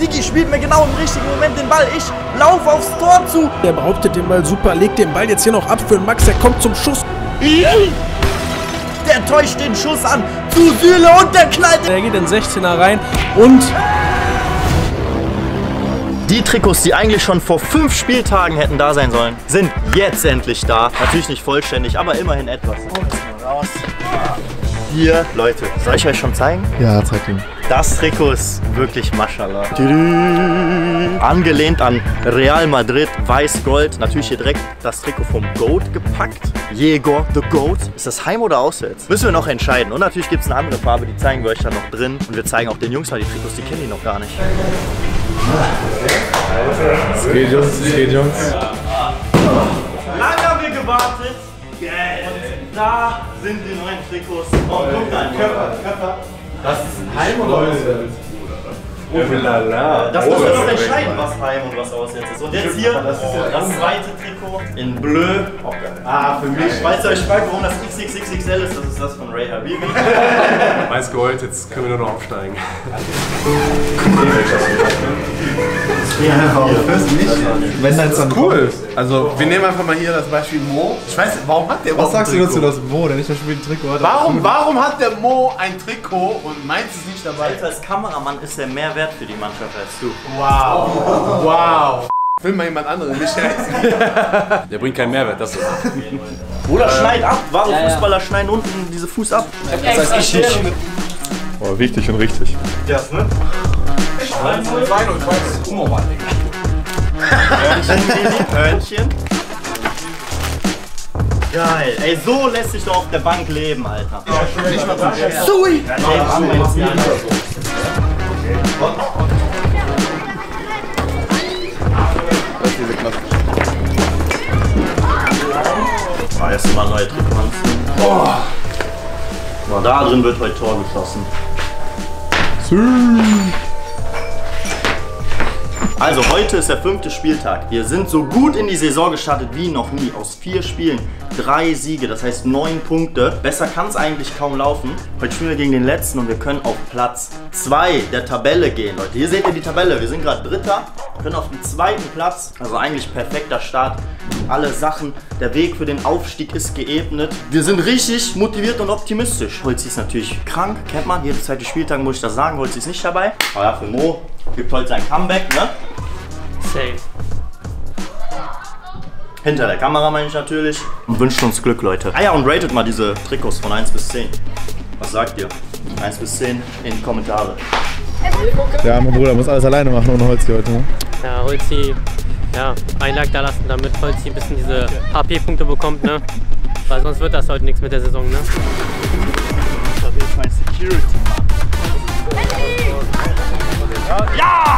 Digi spielt mir genau im richtigen Moment den Ball. Ich laufe aufs Tor zu. Der behauptet den Ball super, legt den Ball jetzt hier noch ab für den Max. Der kommt zum Schuss. Der täuscht den Schuss an zu Süle und der knallt. Der geht in den 16er rein und... Die Trikots, die eigentlich schon vor 5 Spieltagen hätten da sein sollen, sind jetzt endlich da. Natürlich nicht vollständig, aber immerhin etwas. Raus. Hier, Leute, soll ich euch schon zeigen? Ja, zeig ihn. Das Trikot ist wirklich Maschallah. Angelehnt an Real Madrid, weiß-gold. Natürlich hier direkt das Trikot vom Goat gepackt. Jäger, the Goat. Ist das Heim- oder Auswärts? Müssen wir noch entscheiden. Und natürlich gibt es eine andere Farbe, die zeigen wir euch dann noch drin. Und wir zeigen auch den Jungs mal die Trikots, die kennen die noch gar nicht. Es geht, Jungs, es geht, Jungs. Lange haben wir gewartet. Und da sind die neuen Trikots. Oh, guck mal, Körper. Das ist ein Heim- oder Auswärts? Das muss man noch entscheiden, was Heim und was Auswärts ist. Und jetzt hier das zweite Trikot in Bleu. Ah, für mich. Falls ihr euch fragt, warum das XXXXL ist, das ist das von Ray Habibi. Weiß Gold, jetzt können wir nur noch aufsteigen. Wenn das dann Cool. Also, wir nehmen einfach mal hier das Beispiel Mo. Ich weiß, warum hat der Was sagst du dazu, dass Mo, der nicht das Spiel ein Trikot hat? Warum hat der Mo ein Trikot und meins ist nicht dabei? Alter, als Kameramann ist der mehr wert für die Mannschaft als du. Wow. Wow. Film mal jemand anderen, nicht Der bringt keinen Mehrwert, das ist. Bruder, schneid ab. Wahre Fußballer schneiden unten diese Fuß ab. Das heißt ich nicht. Oh, wichtig und richtig. Das, ne? Hörnchen. Geil. Ey, so lässt sich doch auf der Bank leben, Alter. Sui! Erstmal neue Trikots. Oh. Da drin wird heute Tor geschossen. Also heute ist der 5. Spieltag. Wir sind so gut in die Saison gestartet wie noch nie. Aus 4 Spielen 3 Siege, das heißt 9 Punkte. Besser kann es eigentlich kaum laufen. Heute spielen wir gegen den letzten und wir können auf Platz 2 der Tabelle gehen, Leute. Hier seht ihr die Tabelle. Wir sind gerade Dritter, können auf dem 2. Platz. Also eigentlich perfekter Start. Alle Sachen, der Weg für den Aufstieg ist geebnet. Wir sind richtig motiviert und optimistisch. Holzi ist natürlich krank, kennt man. Jedes zweite Spieltag muss ich das sagen. Holzi ist nicht dabei. Aber ja, für Mo gibt heute sein Comeback, ne? Safe. Hinter der Kamera meine ich natürlich. Und wünscht uns Glück, Leute. Ah ja, und ratet mal diese Trikots von 1 bis 10. Was sagt ihr? 1 bis 10 in die Kommentare. Ja, mein Bruder muss alles alleine machen ohne Holzi heute, ne? Ja, Holzi, ja, ein Like da lassen, damit Holzi ein bisschen diese HP-Punkte bekommt, ne? Weil sonst wird das heute nichts mit der Saison, ne? Das ist auf jeden Fall Security, Mann. Ja!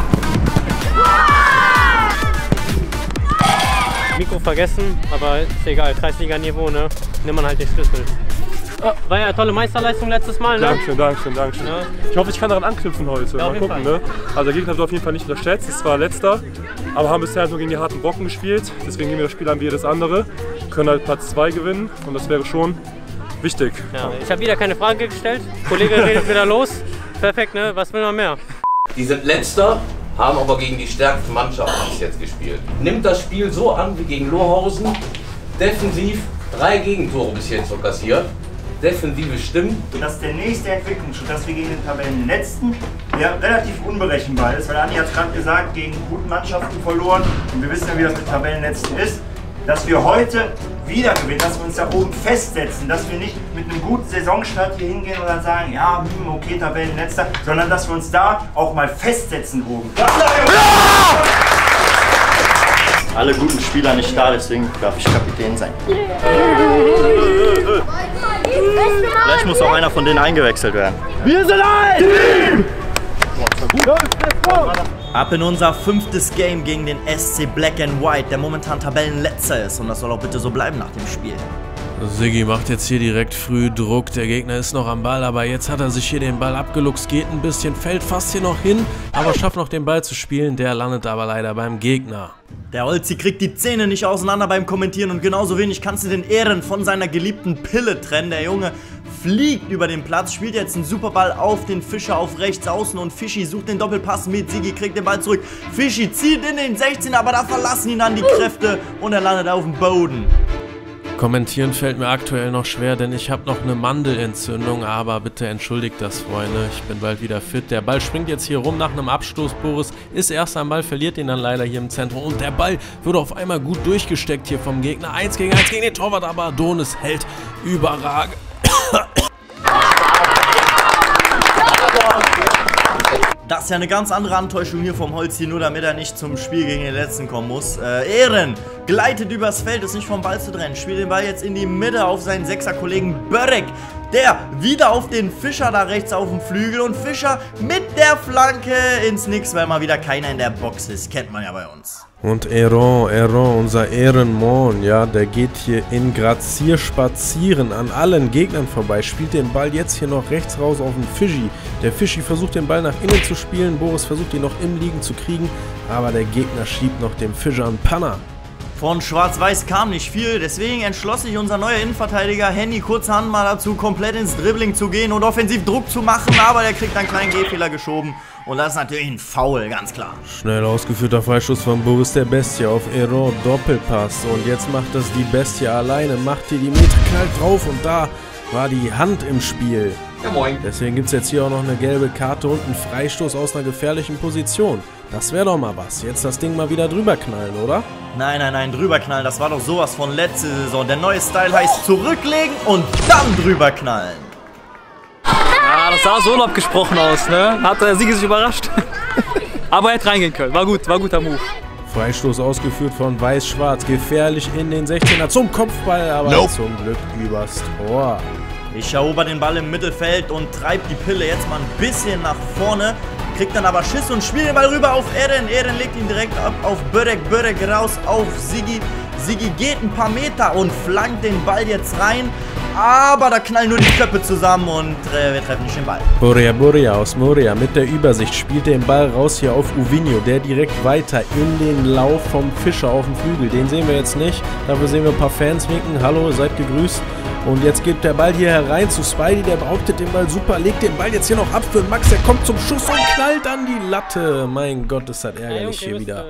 Mikro vergessen, aber ist egal, Kreisliga-Niveau, ne? Nimmt man halt den Schlüssel. Oh, war ja eine tolle Meisterleistung letztes Mal, ne? Dankeschön. Ja. Ich hoffe, ich kann daran anknüpfen heute. Ja, mal gucken, ne? Also der Gegner wird auf jeden Fall nicht unterschätzt, ist zwar letzter, aber haben bisher so gegen die harten Brocken gespielt. Deswegen gehen wir das Spiel an wie jedes andere. Können halt Platz 2 gewinnen und das wäre schon wichtig. Ja, ich habe wieder keine Frage gestellt. Kollege redet wieder los. Perfekt, ne? Was will man mehr? Die sind letzter, haben aber gegen die stärkste Mannschaft bis jetzt gespielt. Nimmt das Spiel so an wie gegen Lohausen. Defensiv 3 Gegentore bis jetzt so kassiert. Defensive stimmt. Das ist der nächste Entwicklungsschritt, dass wir gegen den Tabellenletzten, der relativ unberechenbar ist, weil Andi hat es gerade gesagt, gegen gute Mannschaften verloren und wir wissen ja, wie das mit Tabellenletzten ist, dass wir heute wieder gewinnen, dass wir uns da oben festsetzen, dass wir nicht mit einem guten Saisonstart hier hingehen und dann sagen, ja, okay, Tabellenletzter, sondern dass wir uns da auch mal festsetzen oben. Alle guten Spieler nicht da, deswegen darf ich Kapitän sein. Vielleicht muss auch einer von denen eingewechselt werden. Wir sind ein Team! Ab in unser 5. Game gegen den SC Black and White, der momentan Tabellenletzter ist. Und das soll auch bitte so bleiben nach dem Spiel. Siggi macht jetzt hier direkt früh Druck. Der Gegner ist noch am Ball, aber jetzt hat er sich hier den Ball abgeluchst. Geht ein bisschen, fällt fast hier noch hin, aber schafft noch den Ball zu spielen. Der landet aber leider beim Gegner. Der Holzi kriegt die Zähne nicht auseinander beim Kommentieren und genauso wenig kannst du den Ehren von seiner geliebten Pille trennen. Der Junge fliegt über den Platz, spielt jetzt einen Superball auf den Fischer auf rechts außen und Fischi sucht den Doppelpass mit, Sigi kriegt den Ball zurück, Fischi zieht in den 16, aber da verlassen ihn dann die Kräfte und er landet auf dem Boden. Kommentieren fällt mir aktuell noch schwer, denn ich habe noch eine Mandelentzündung, aber bitte entschuldigt das, Freunde, ich bin bald wieder fit. Der Ball springt jetzt hier rum nach einem Abstoß, Boris ist erst am Ball, verliert ihn dann leider hier im Zentrum und der Ball wird auf einmal gut durchgesteckt hier vom Gegner. 1 gegen 1 gegen den Torwart, aber Adonis hält überragend. Das ist ja eine ganz andere Antäuschung hier vom Holz hier, nur damit er nicht zum Spiel gegen den Letzten kommen muss. Ehren gleitet übers Feld, ist nicht vom Ball zu trennen. Spielt den Ball jetzt in die Mitte auf seinen Sechser-Kollegen Börek. Der wieder auf den Fischer da rechts auf dem Flügel und Fischer mit der Flanke ins Nix, weil mal wieder keiner in der Box ist. Kennt man ja bei uns. Und Eron, unser Ehrenmann, ja, der geht hier in Grazier spazieren an allen Gegnern vorbei, spielt den Ball jetzt hier noch rechts raus auf den Fischi. Der Fischi versucht den Ball nach innen zu spielen, Boris versucht ihn noch im Liegen zu kriegen, aber der Gegner schiebt noch dem Fischer einen Panner. Von Schwarz-Weiß kam nicht viel, deswegen entschloss sich unser neuer Innenverteidiger Henny kurzerhand mal dazu, komplett ins Dribbling zu gehen und offensiv Druck zu machen, aber der kriegt einen kleinen Gehfehler geschoben und das ist natürlich ein Foul, ganz klar. Schnell ausgeführter Freischuss von Boris der Bestie auf Ero, Doppelpass und jetzt macht das die Bestie alleine, macht hier die Meter, knallt drauf und da war die Hand im Spiel. Ja, moin. Deswegen gibt es jetzt hier auch noch eine gelbe Karte und einen Freistoß aus einer gefährlichen Position. Das wäre doch mal was. Jetzt das Ding mal wieder drüber knallen, oder? Nein, nein, nein, drüber knallen, das war doch sowas von letzte Saison. Der neue Style heißt zurücklegen und dann drüber knallen. Ja, das sah so unabgesprochen aus, ne? Hat der Sieger sich überrascht. Aber er hätte reingehen können, war gut, war guter Move. Freistoß ausgeführt von Weiß-Schwarz, gefährlich in den 16er zum Kopfball, aber zum Glück übers Tor. Ich erober den Ball im Mittelfeld und treibt die Pille jetzt mal ein bisschen nach vorne. Kriegt dann aber Schiss und spielt den Ball rüber auf Eren. Eren legt ihn direkt ab auf Börek. Börek raus auf Sigi. Sigi geht ein paar Meter und flankt den Ball jetzt rein. Aber da knallen nur die Köpfe zusammen und wir treffen nicht den Ball. Boria aus Moria mit der Übersicht spielt den Ball raus hier auf Uvinho, der direkt weiter in den Lauf vom Fischer auf dem Flügel. Den sehen wir jetzt nicht. Dafür sehen wir ein paar Fans winken. Hallo, seid gegrüßt. Und jetzt geht der Ball hier herein zu Spidey, der behauptet den Ball super, legt den Ball jetzt hier noch ab für Max, der kommt zum Schuss und knallt an die Latte. Mein Gott, ist das ärgerlich hier wieder.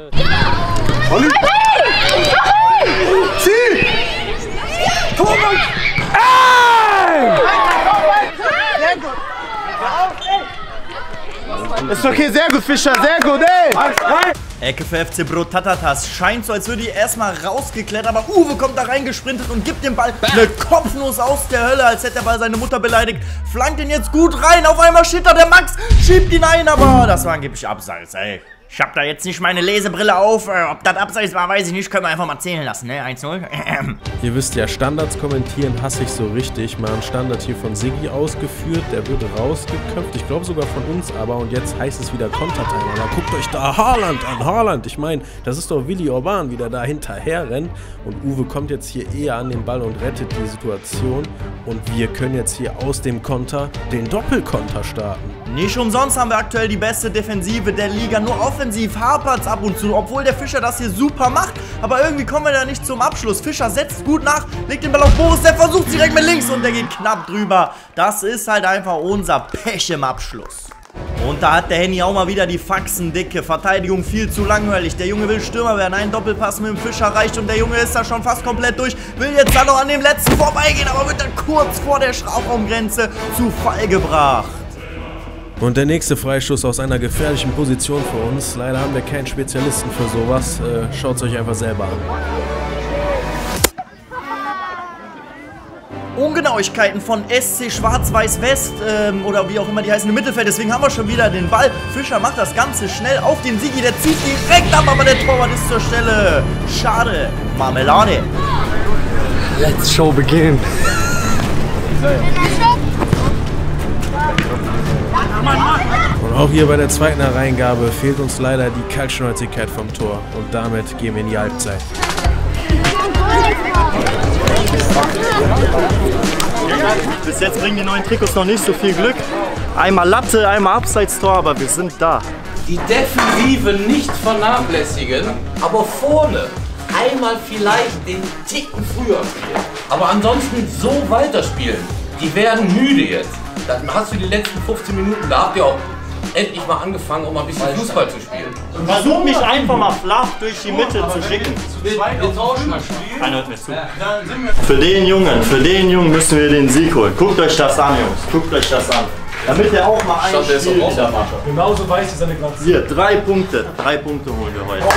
Ist okay, sehr gut, Fischer, sehr gut, ey! Ecke für FC Brotatatas. Scheint so, als würde die erstmal rausgeklettert, aber Uwe kommt da reingesprintet und gibt dem Ball eine Kopfnuss aus der Hölle, als hätte der Ball seine Mutter beleidigt. Flankt ihn jetzt gut rein, auf einmal steht da der Max, schiebt ihn ein, aber das war angeblich Abseits, ey. Ich hab da jetzt nicht meine Lesebrille auf. Ob das Abseits war, weiß ich nicht. Können wir einfach mal zählen lassen, ne? 1-0. Ihr wisst ja, Standards kommentieren hasse ich so richtig. Mal ein Standard hier von Sigi ausgeführt. Der wird rausgeköpft. Ich glaube sogar von uns aber. Und jetzt heißt es wieder Kontertimer. Da guckt euch da Haaland an. Haaland. Ich meine, das ist doch Willi Orban, wie der da hinterher rennt. Und Uwe kommt jetzt hier eher an den Ball und rettet die Situation. Und wir können jetzt hier aus dem Konter den Doppelkonter starten. Nicht umsonst haben wir aktuell die beste Defensive der Liga. Nur offensiv hapert's ab und zu, obwohl der Fischer das hier super macht. Aber irgendwie kommen wir da nicht zum Abschluss. Fischer setzt gut nach, legt den Ball auf Boris, der versucht direkt mit links und der geht knapp drüber. Das ist halt einfach unser Pech im Abschluss. Und da hat der Henny auch mal wieder die Faxen dicke. Verteidigung viel zu langweilig. Der Junge will Stürmer werden. Ein Doppelpass mit dem Fischer reicht und der Junge ist da schon fast komplett durch. Will jetzt da noch an dem letzten vorbeigehen, aber wird dann kurz vor der Strafraumgrenze zu Fall gebracht. Und der nächste Freistoß aus einer gefährlichen Position für uns. Leider haben wir keinen Spezialisten für sowas. Schaut es euch einfach selber an. Ungenauigkeiten von SC Schwarz-Weiß West oder wie auch immer die heißen im Mittelfeld. Deswegen haben wir schon wieder den Ball. Fischer macht das Ganze schnell auf den Sigi. Der zieht direkt ab, aber der Torwart ist zur Stelle. Schade. Marmelade. Let's show begin. Und auch hier bei der zweiten Hereingabe fehlt uns leider die Kaltschnäuzigkeit vom Tor. Und damit gehen wir in die Halbzeit. Bis jetzt bringen die neuen Trikots noch nicht so viel Glück. Einmal Latte, einmal Abseitstor, aber wir sind da. Die Defensive nicht vernachlässigen, aber vorne einmal vielleicht den Ticken früher spielen. Aber ansonsten so weiterspielen. Die werden müde jetzt. Dann hast du die letzten 15 Minuten, da habt ihr auch endlich mal angefangen, um mal ein bisschen Fußball zu spielen. Versuch mich einfach mal flach durch die Mitte zu schicken. Wir tauschen das Spiel. Keiner hört mir zu. Für den Jungen müssen wir den Sieg holen. Guckt euch das an, Jungs. Guckt euch das an. Damit er auch mal ein Spiel wieder macht. Genauso weiß ich seine Grenzen. Hier, 3 Punkte. 3 Punkte holen wir heute.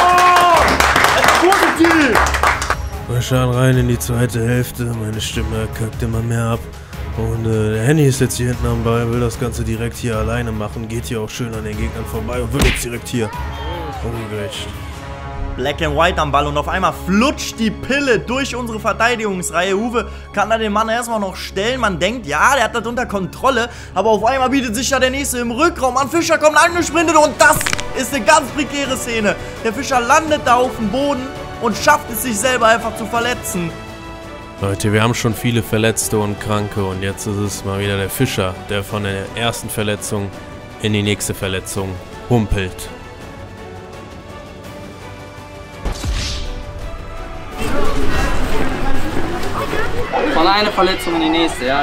Positiv! Wir schauen rein in die zweite Hälfte. Meine Stimme kackt immer mehr ab. Und der Henny ist jetzt hier hinten am Ball, will das Ganze direkt hier alleine machen. Geht hier auch schön an den Gegnern vorbei und will jetzt direkt hier umgerecht. Black and White am Ball und auf einmal flutscht die Pille durch unsere Verteidigungsreihe. Uwe kann da den Mann erstmal noch stellen. Man denkt, ja, der hat das unter Kontrolle. Aber auf einmal bietet sich da der Nächste im Rückraum an. Fischer kommt angesprintet und das ist eine ganz prekäre Szene. Der Fischer landet da auf dem Boden und schafft es sich selber einfach zu verletzen. Leute, wir haben schon viele Verletzte und Kranke und jetzt ist es mal wieder der Fischer, der von der ersten Verletzung in die nächste Verletzung humpelt. Von einer Verletzung in die nächste, ja.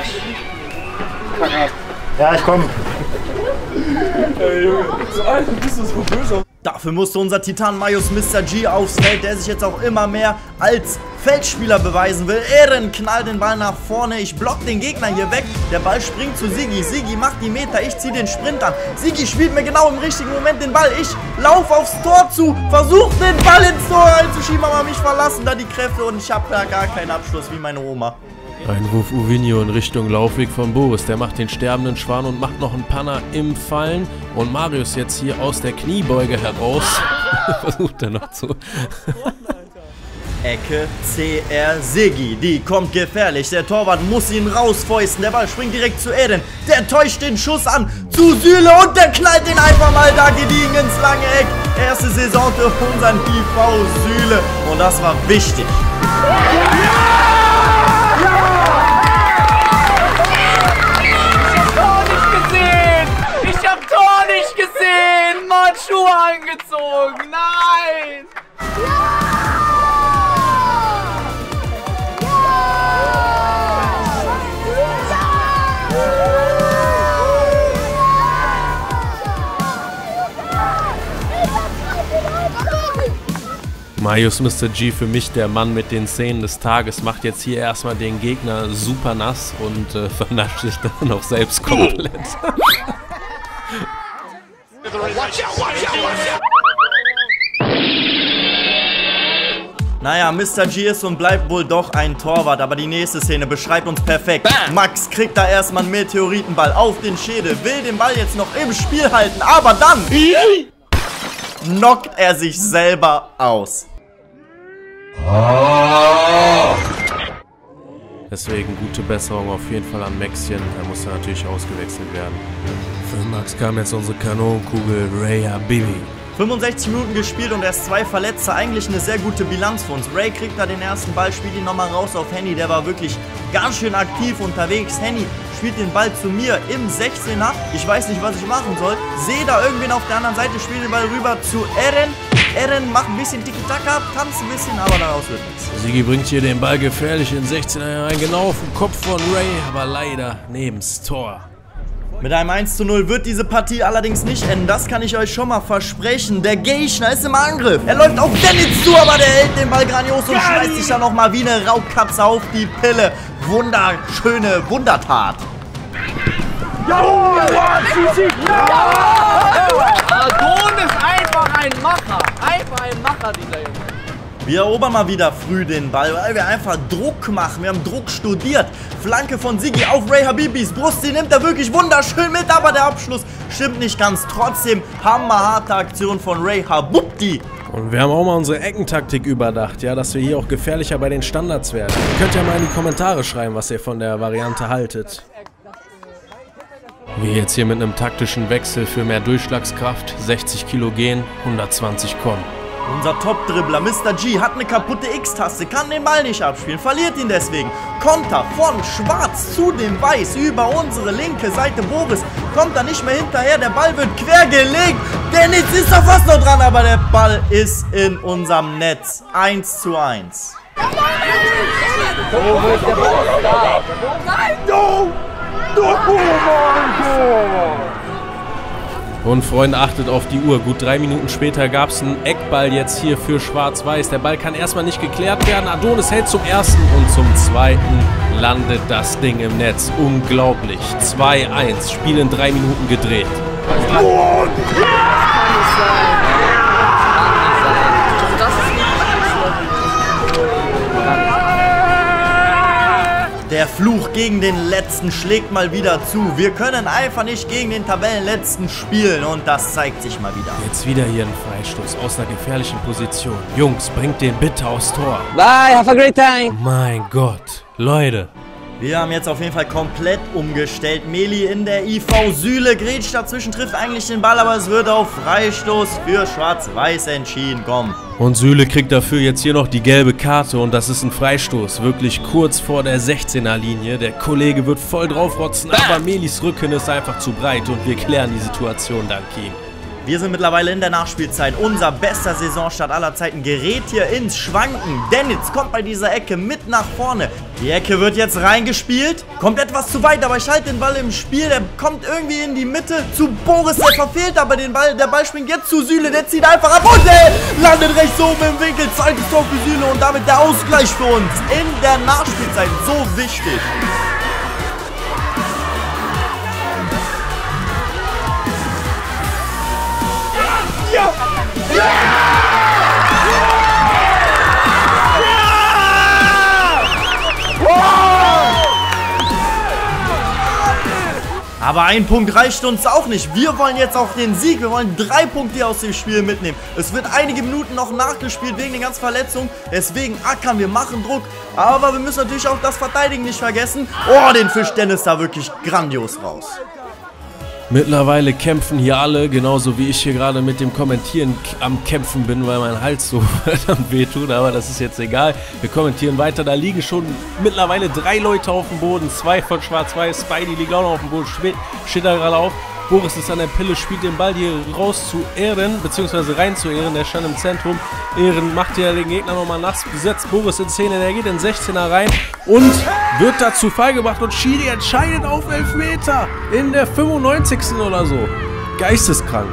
Ja, ich komme. Ey Junge, so alt bist du so böse. Dafür musste unser Titan Marius Mr. G aufs Feld, der sich jetzt auch immer mehr als Feldspieler beweisen will. Ehren knallt den Ball nach vorne. Ich block den Gegner hier weg. Der Ball springt zu Sigi. Sigi macht die Meter. Ich ziehe den Sprint an. Sigi spielt mir genau im richtigen Moment den Ball. Ich laufe aufs Tor zu. Versuche den Ball ins Tor reinzuschieben, aber mich verlassen da die Kräfte und ich habe da gar keinen Abschluss wie meine Oma. Einwurf Uvinho in Richtung Laufweg von Boris. Der macht den sterbenden Schwan und macht noch einen Panner im Fallen. Und Marius jetzt hier aus der Kniebeuge heraus. Versucht er noch zu. Ecke, CR, Sigi. Die kommt gefährlich. Der Torwart muss ihn rausfäusten. Der Ball springt direkt zu Eren. Der täuscht den Schuss an zu Süle und der knallt ihn einfach mal da gediegen ins lange Eck. Erste Saison für unseren TV Süle. Und das war wichtig. Mann, Schuhe angezogen! Nein! Marius Mr. G, für mich der Mann mit den Szenen des Tages, macht jetzt hier erstmal den Gegner super nass und vernascht sich dann noch selbst komplett. Naja, Mr. G ist und bleibt wohl doch ein Torwart, aber die nächste Szene beschreibt uns perfekt. Bam. Max kriegt da erstmal einen Meteoritenball auf den Schädel, will den Ball jetzt noch im Spiel halten, aber dann knockt er sich selber aus. Deswegen gute Besserung auf jeden Fall an Maxchen, er muss dann natürlich ausgewechselt werden. Für Max kam jetzt unsere Kanonenkugel Ray Habibi. 65 Minuten gespielt und erst 2 Verletzte, eigentlich eine sehr gute Bilanz für uns. Ray kriegt da den ersten Ball, spielt ihn nochmal raus auf Henny, der war wirklich ganz schön aktiv unterwegs. Henny spielt den Ball zu mir im 16er, ich weiß nicht, was ich machen soll. Sehe da irgendwen auf der anderen Seite, spielt den Ball rüber zu Eren. Eren macht ein bisschen Tiki-Taka, tanzt ein bisschen, aber daraus wird nichts. Sigi bringt hier den Ball gefährlich in 16er rein, genau auf den Kopf von Ray, aber leider neben's Tor. Mit einem 1:0 wird diese Partie allerdings nicht enden, das kann ich euch schon mal versprechen. Der Gegner ist im Angriff. Er läuft auf Dennis zu, aber der hält den Ball grandios und schmeißt sich dann nochmal wie eine Raubkatze auf die Pille. Wunderschöne Wundertat. Adon ist einfach ein Macher. Einfach ein Macher, dieser Junge. Wir erobern mal wieder früh den Ball, weil wir einfach Druck machen. Wir haben Druck studiert. Flanke von Sigi auf Ray Habibis Brust. Die nimmt er wirklich wunderschön mit, aber der Abschluss stimmt nicht ganz. Trotzdem hammerharte Aktion von Ray Habibti. Und wir haben auch mal unsere Eckentaktik überdacht, ja, dass wir hier auch gefährlicher bei den Standards werden. Ihr könnt ja mal in die Kommentare schreiben, was ihr von der Variante haltet. Wir jetzt hier mit einem taktischen Wechsel für mehr Durchschlagskraft, 60 Kilo gehen, 120 kommen. Unser Top-Dribbler Mr. G hat eine kaputte X-Taste, kann den Ball nicht abspielen, verliert ihn deswegen. Konter von Schwarz zu dem Weiß über unsere linke Seite. Boris kommt da nicht mehr hinterher, der Ball wird quer gelegt. Dennis ist da fast noch dran, aber der Ball ist in unserem Netz. 1:1. Wo ist der Ball? Da! Nein! No! Und Freunde, achtet auf die Uhr. Gut 3 Minuten später gab es einen Eckball jetzt hier für Schwarz-Weiß. Der Ball kann erstmal nicht geklärt werden. Adonis hält zum ersten und zum zweiten landet das Ding im Netz. Unglaublich. 2-1. Spiel in 3 Minuten gedreht. Der Fluch gegen den Letzten schlägt mal wieder zu. Wir können einfach nicht gegen den Tabellenletzten spielen und das zeigt sich mal wieder. Jetzt wieder hier ein Freistoß aus einer gefährlichen Position. Jungs, bringt den bitte aufs Tor. Bye, have a great time! Mein Gott, Leute. Wir haben jetzt auf jeden Fall komplett umgestellt. Meli in der IV. Süle grätscht dazwischen, trifft eigentlich den Ball, aber es wird auf Freistoß für Schwarz-Weiß entschieden. Komm. Und Süle kriegt dafür jetzt hier noch die gelbe Karte und das ist ein Freistoß. Wirklich kurz vor der 16er-Linie. Der Kollege wird voll draufrotzen, aber Melis Rücken ist einfach zu breit und wir klären die Situation dank ihm. Wir sind mittlerweile in der Nachspielzeit. Unser bester Saisonstart aller Zeiten gerät hier ins Schwanken. Dennitz kommt bei dieser Ecke mit nach vorne. Die Ecke wird jetzt reingespielt. Kommt etwas zu weit, aber ich halte den Ball im Spiel. Der kommt irgendwie in die Mitte zu Boris. Der verfehlt aber den Ball. Der Ball springt jetzt zu Süle. Der zieht einfach ab und der landet rechts oben im Winkel. Zweites Tor für Süle und damit der Ausgleich für uns in der Nachspielzeit. So wichtig. Ja! Ja! Aber ein Punkt reicht uns auch nicht. Wir wollen jetzt auch den Sieg. Wir wollen 3 Punkte aus dem Spiel mitnehmen. Es wird einige Minuten noch nachgespielt wegen den ganzen Verletzungen. Deswegen ackern wir, machen Druck. Aber wir müssen natürlich auch das Verteidigen nicht vergessen. Oh, den fischt Dennis da wirklich grandios raus. Mittlerweile kämpfen hier alle, genauso wie ich hier gerade mit dem Kommentieren am Kämpfen bin, weil mein Hals so verdammt wehtut, aber das ist jetzt egal. Wir kommentieren weiter, da liegen schon mittlerweile 3 Leute auf dem Boden, 2 von Schwarz-Weiß, Spidey liegt auch noch auf dem Boden, steht da gerade auf. Boris ist an der Pille, spielt den Ball hier raus zu Ehren, beziehungsweise rein zu Ehren, der stand im Zentrum. Ehren macht hier den Gegner nochmal nass, setzt Boris in Szene, der geht in 16er rein und wird dazu Fall gebracht und Schiri entscheidet auf Elfmeter in der 95. oder so. Geisteskrank.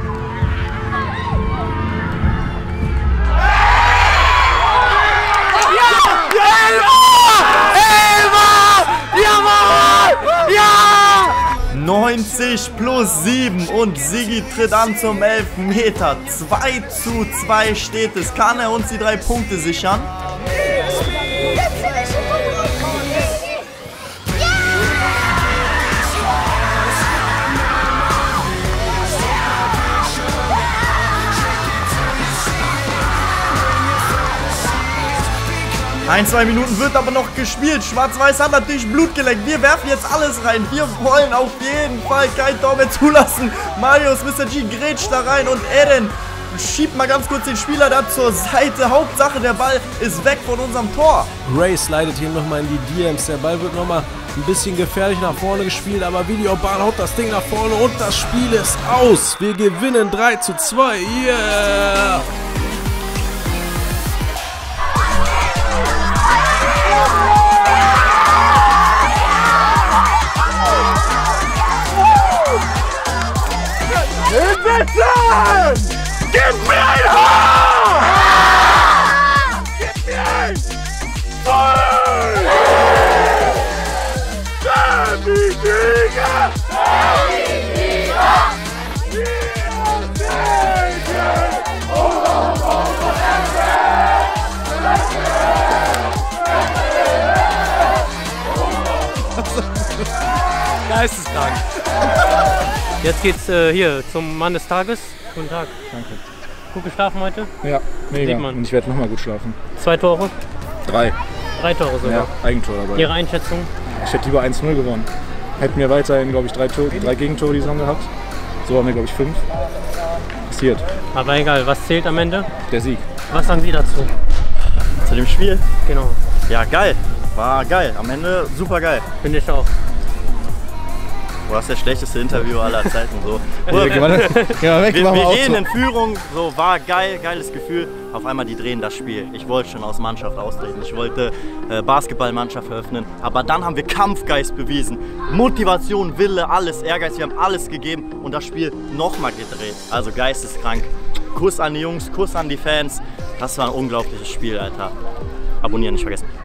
Ja! 90 plus 7 und Sigi tritt an zum Elfmeter. 2:2 steht es. Kann er uns die 3 Punkte sichern? Ein, 2 Minuten wird aber noch gespielt. Schwarz-Weiß hat natürlich Blut geleckt. Wir werfen jetzt alles rein. Wir wollen auf jeden Fall kein Tor mehr zulassen. Marius, Mr. G grätscht da rein und Eren schiebt mal ganz kurz den Spieler da zur Seite. Hauptsache, der Ball ist weg von unserem Tor. Ray slidet hier nochmal in die DMs. Der Ball wird nochmal ein bisschen gefährlich nach vorne gespielt, aber Videobahn haut das Ding nach vorne und das Spiel ist aus. Wir gewinnen 3:2. Yeah! Gib mir ein Haar! Gib mir ein Voll! Derby Liga! Derby Liga! Geisteskrank. Jetzt geht's hier zum Mann des Tages. Guten Tag. Danke. Gut geschlafen heute? Ja, mega. Und ich werde nochmal gut schlafen. 2 Tore? 3. 3 Tore sogar? Ja, Eigentor dabei. Ihre Einschätzung? Ich hätte lieber 1:0 gewonnen. Hätten wir weiterhin, glaube ich, 3 Gegentore die Saison gehabt. So haben wir, glaube ich, 5. Passiert. Aber egal, was zählt am Ende? Der Sieg. Was sagen Sie dazu? Zu dem Spiel? Genau. Ja, geil. War geil. Am Ende super geil. Finde ich auch. Boah, das ist das schlechteste Interview aller Zeiten. So. Geh mal weg, Wir gehen in Führung, so war geil, geiles Gefühl. Auf einmal die drehen das Spiel. Ich wollte schon aus Mannschaft austreten. Ich wollte Basketballmannschaft eröffnen. Aber dann haben wir Kampfgeist bewiesen. Motivation, Wille, alles, Ehrgeiz. Wir haben alles gegeben und das Spiel nochmal gedreht. Also geisteskrank. Kuss an die Jungs, Kuss an die Fans. Das war ein unglaubliches Spiel, Alter. Abonnieren nicht vergessen.